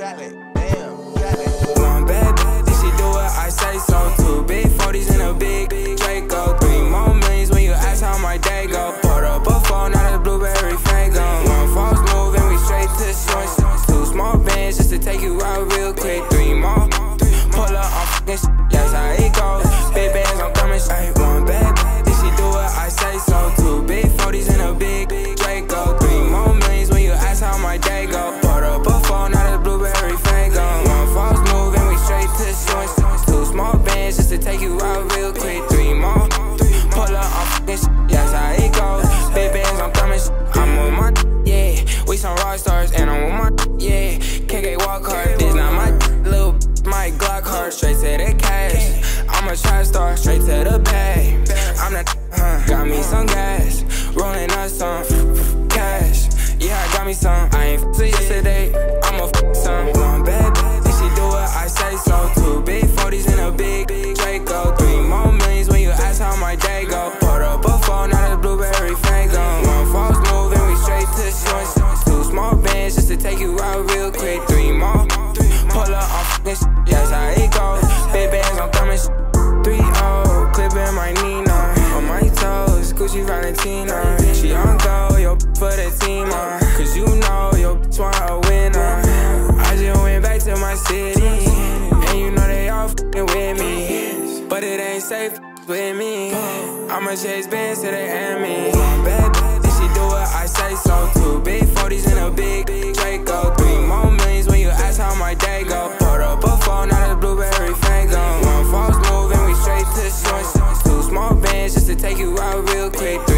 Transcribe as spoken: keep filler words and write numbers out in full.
Cali, damn, Cali. One bad bitch, she do what I say so. Two big forties in a big Draco. Three more millions when you ask how my day go. Poured up a phone, not a blueberry fango. One false move and we straight to shorts. Two small bands just to take you out real quick. Three more, pull up on fucking shit, that's how it goes. Big bands, I'm coming straight. One bad bitch, she do what I say so. Two big forties in a big Draco. Three more millions when you ask how my day go. Poured up a phone, not a blueberry fango. One false move and we straight to shorts. Two small bands just to take you out real quick. Three more, pull up on fucking shit, that's how it goes. Big bands, I'm coming straight. I'm with my yeah, we some rock stars and I'm with my yeah. K K walk hard, this not my little my Glock hard, straight to the cash. I'm a trap star, straight to the bag. I'm the huh, got me some gas, rolling up some cash. Yeah, I got me some. I ain't f***ing yesterday, I'ma f*** some. One bad bitch, she do what I say so. Two big forties in a big Draco. Three more millions when you ask how my day go. Poured up a phone, not a blueberry fango. One false move and we straight to shorts. Two small bands just to take you out real quick. Three more, pull up on fucking shit, that's how it goes. Big bands, I'm coming three oh, clipping my Nina. On my toes, Gucci Valentina. She on go, yo, for the team, uh. Cause you know, yo, want a winner. I just went back to my city, and you know they all f***ing with me. But it ain't safe with me. I'ma chase bands till they end me. Bad bitch, she do what I say so. Two big forties in a big Draco. Three more millions when you ask how my day go. Poured up a phone, not a blueberry fango. One false move and we straight to shorts. Two small bands just to take you out real quick.